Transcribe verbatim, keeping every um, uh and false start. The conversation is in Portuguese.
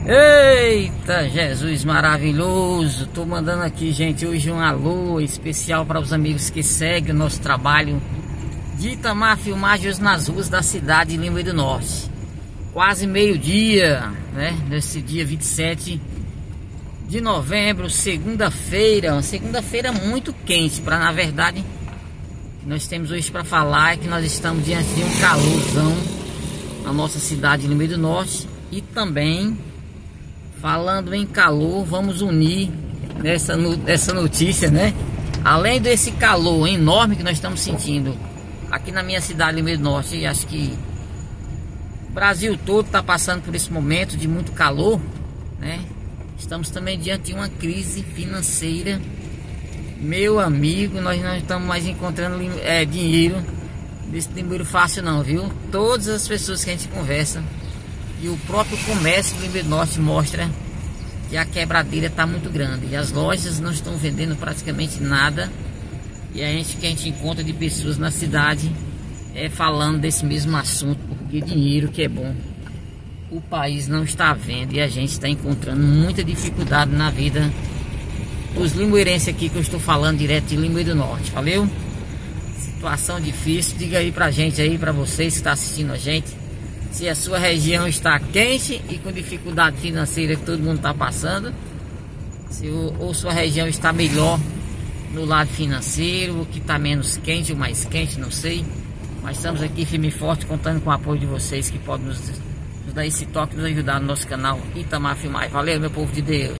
Eita, Jesus maravilhoso. Tô mandando aqui, gente, hoje um alô especial para os amigos que seguem o nosso trabalho de Itamar Filmagens nas ruas da cidade de Lima do Norte. Quase meio-dia, né? Nesse dia vinte e sete de novembro, segunda-feira. Uma segunda-feira muito quente, para na verdade nós temos hoje para falar é que nós estamos diante de um calorzão na nossa cidade de Lima do Norte. E também, falando em calor, vamos unir nessa, nessa notícia, né? Além desse calor enorme que nós estamos sentindo aqui na minha cidade de Lima do Norte, e acho que o Brasil todo está passando por esse momento de muito calor, né? Estamos também diante de uma crise financeira. Meu amigo, nós não estamos mais encontrando é, dinheiro desse dinheiro fácil não, viu? Todas as pessoas que a gente conversa e o próprio comércio do Lima do Norte mostra que a quebradeira está muito grande e as lojas não estão vendendo praticamente nada. E a gente que a gente encontra de pessoas na cidade é falando desse mesmo assunto, porque dinheiro que é bom o país não está vendo e a gente está encontrando muita dificuldade na vida dos limoeirenses aqui, que eu estou falando direto de Lima do Norte, valeu? Situação difícil. Diga aí pra gente aí, pra vocês que estão assistindo a gente, se a sua região está quente e com dificuldade financeira que todo mundo está passando, se o, ou sua região está melhor no lado financeiro, ou que está menos quente ou mais quente, não sei. Mas estamos aqui firme e forte, contando com o apoio de vocês que podem nos, nos dar esse toque, nos ajudar no nosso canal Itamar Filmagens. Valeu, meu povo de Deus!